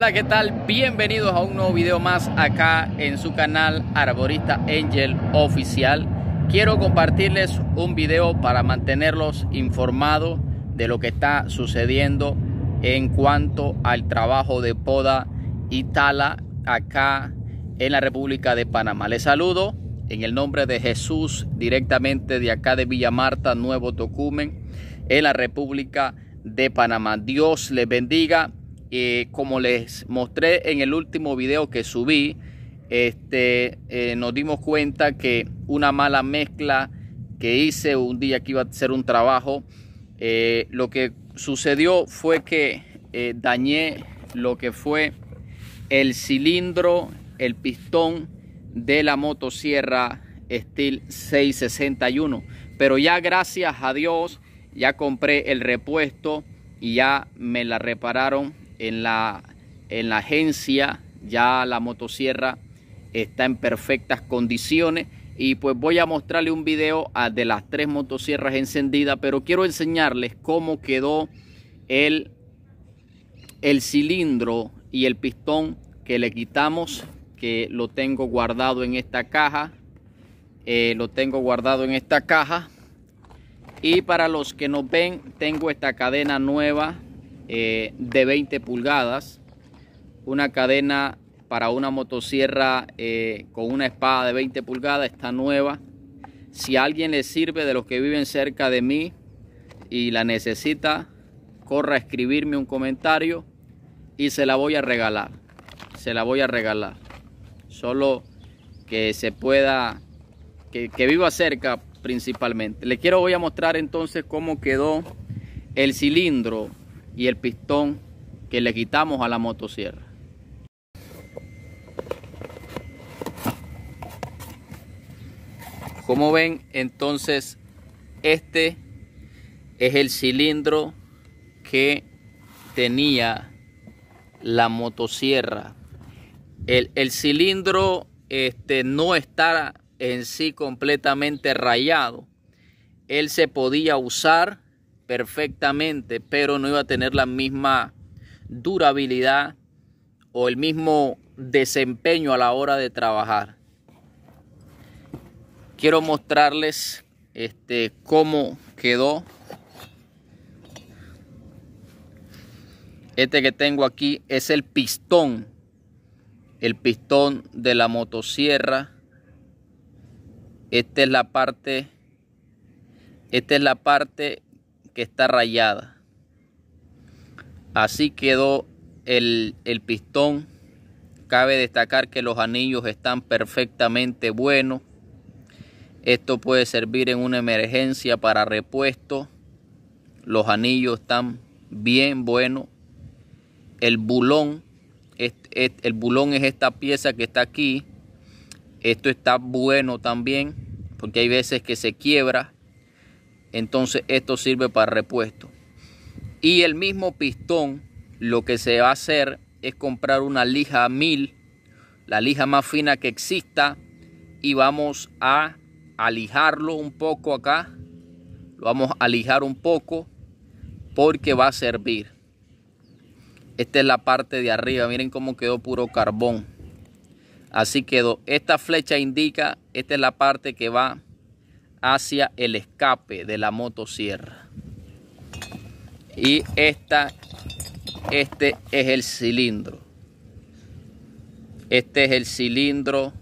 Hola, ¿qué tal? Bienvenidos a un nuevo video más acá en su canal Arborista Angel Oficial. Quiero compartirles un video para mantenerlos informados de lo que está sucediendo en cuanto al trabajo de poda y tala acá en la República de Panamá. Les saludo en el nombre de Jesús directamente de acá de Villa Marta, Nuevo Tocumen, en la República de Panamá. Dios les bendiga. Como les mostré en el último video que subí, nos dimos cuenta que una mala mezcla que hice un día que iba a hacer un trabajo, lo que sucedió fue que dañé lo que fue el cilindro, el pistón de la motosierra Stihl 661. Pero ya gracias a Dios ya compré el repuesto y ya me la repararon en la agencia. Ya la motosierra está en perfectas condiciones y pues voy a mostrarle un video de las tres motosierras encendidas, pero quiero enseñarles cómo quedó el cilindro y el pistón que le quitamos, que lo tengo guardado en esta caja. Y para los que nos ven, tengo esta cadena nueva de 20 pulgadas, una cadena para una motosierra con una espada de 20 pulgadas, está nueva. Si a alguien le sirve de los que viven cerca de mí y la necesita, corra a escribirme un comentario y se la voy a regalar. Solo que se pueda, que viva cerca principalmente. Voy a mostrar entonces cómo quedó el cilindro y el pistón que le quitamos a la motosierra. Como ven, entonces este es el cilindro que tenía la motosierra. El cilindro no está en sí completamente rayado. Él se podía usar perfectamente, pero no iba a tener la misma durabilidad o el mismo desempeño a la hora de trabajar. Quiero mostrarles cómo quedó. Este que tengo aquí es el pistón de la motosierra. Esta es la parte que está rayada. Así quedó el pistón. Cabe destacar que los anillos están perfectamente buenos. Esto puede servir en una emergencia para repuesto. Los anillos están bien buenos. El bulón es esta pieza que está aquí. Esto está bueno también, porque hay veces que se quiebra. Entonces esto sirve para repuesto. Y el mismo pistón, lo que se va a hacer es comprar una lija 1000, la lija más fina que exista, y vamos a alijarlo un poco acá. Lo vamos a lijar un poco porque va a servir. Esta es la parte de arriba. Miren cómo quedó puro carbón. Así quedó. Esta flecha indica, esta es la parte que va hacia el escape de la motosierra. Y este es el cilindro. Este es el cilindro.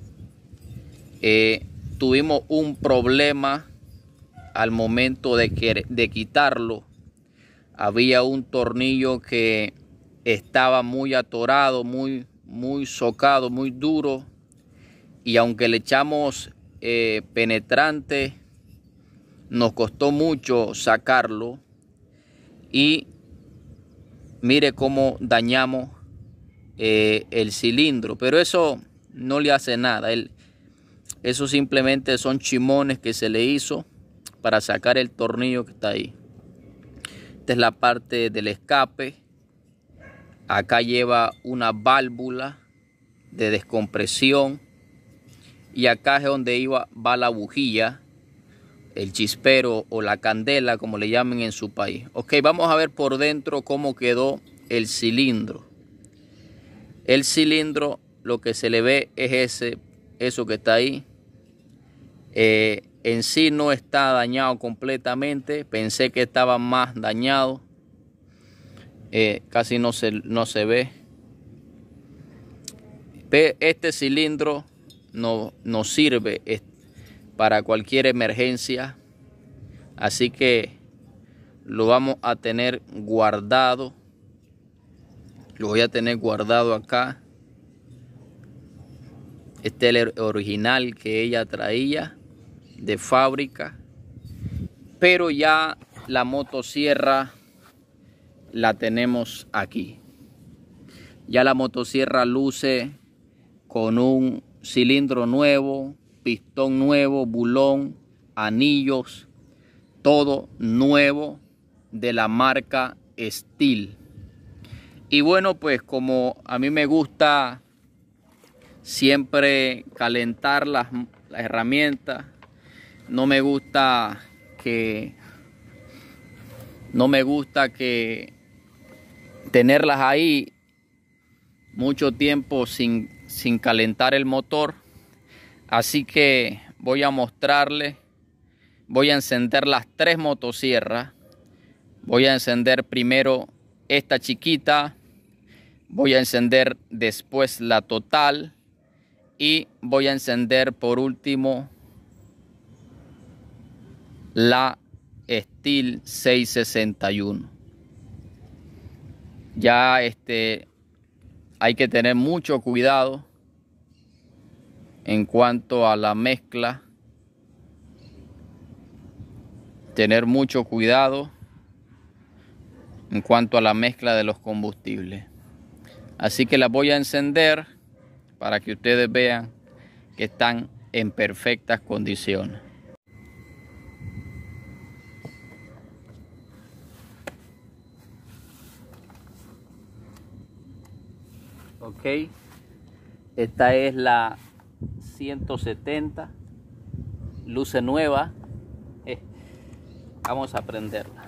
Tuvimos un problema al momento de quitarlo. Había un tornillo que estaba muy atorado, muy socado, muy duro. Y aunque le echamos penetrante, nos costó mucho sacarlo. Y mire cómo dañamos el cilindro. Pero eso no le hace nada. Eso simplemente son chimones que se le hizo para sacar el tornillo que está ahí. Esta es la parte del escape. Acá lleva una válvula de descompresión. Y acá es donde va la bujía, el chispero o la candela, como le llamen en su país. Ok, vamos a ver por dentro cómo quedó el cilindro. El cilindro, lo que se le ve es eso que está ahí. En sí no está dañado completamente. Pensé que estaba más dañado. Casi no se ve. Este cilindro nos sirve para cualquier emergencia. Así que lo vamos a tener guardado. Lo voy a tener guardado acá. Este es el original que ella traía de fábrica. Pero ya la motosierra la tenemos aquí. Ya la motosierra luce con un cilindro nuevo, pistón nuevo, bulón, anillos, todo nuevo de la marca Stihl. Y bueno, pues como a mí me gusta siempre calentar las herramientas, no me gusta que tenerlas ahí mucho tiempo sin calentar el motor. Así que voy a mostrarles. Voy a encender las 3 motosierras. Voy a encender primero esta chiquita. Voy a encender después la total. Y voy a encender por último la Stihl 661. Ya hay que tener mucho cuidado en cuanto a la mezcla. Tener mucho cuidado en cuanto a la mezcla de los combustibles. Así que las voy a encender para que ustedes vean que están en perfectas condiciones. Ok, esta es la 170, luce nueva. Vamos a prenderla.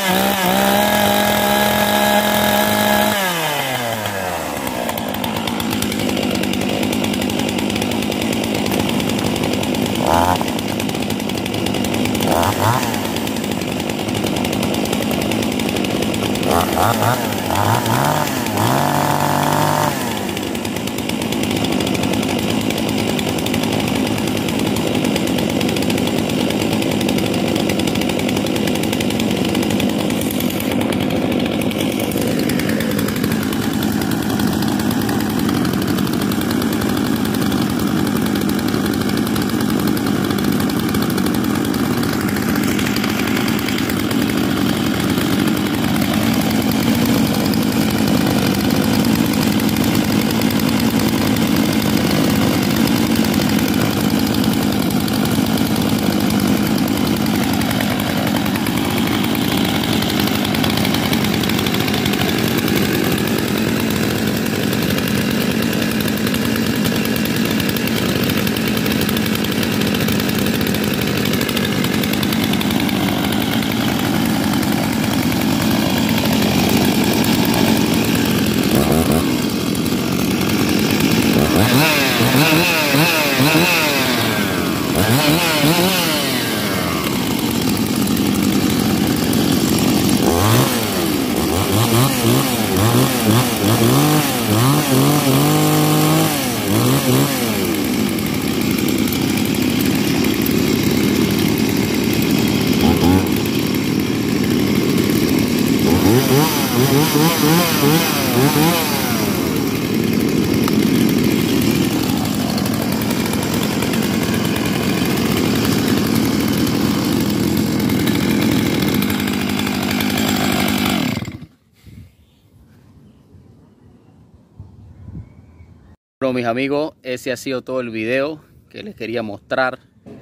Bueno, mis amigos, ese ha sido todo el video que les quería mostrar.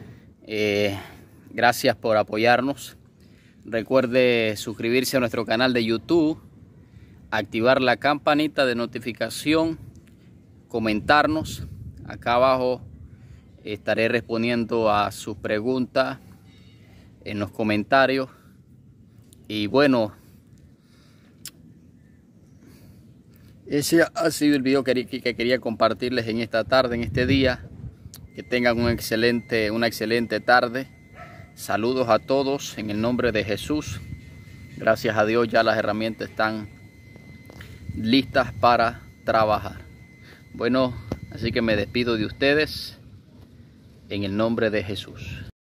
Gracias por apoyarnos. Recuerde suscribirse a nuestro canal de YouTube, activar la campanita de notificación, comentarnos. Acá abajo estaré respondiendo a sus preguntas en los comentarios. Y bueno, ese ha sido el video que quería compartirles en esta tarde, en este día. Que tengan una excelente tarde. Saludos a todos en el nombre de Jesús. Gracias a Dios ya las herramientas están listas para trabajar. Bueno, así que me despido de ustedes en el nombre de Jesús.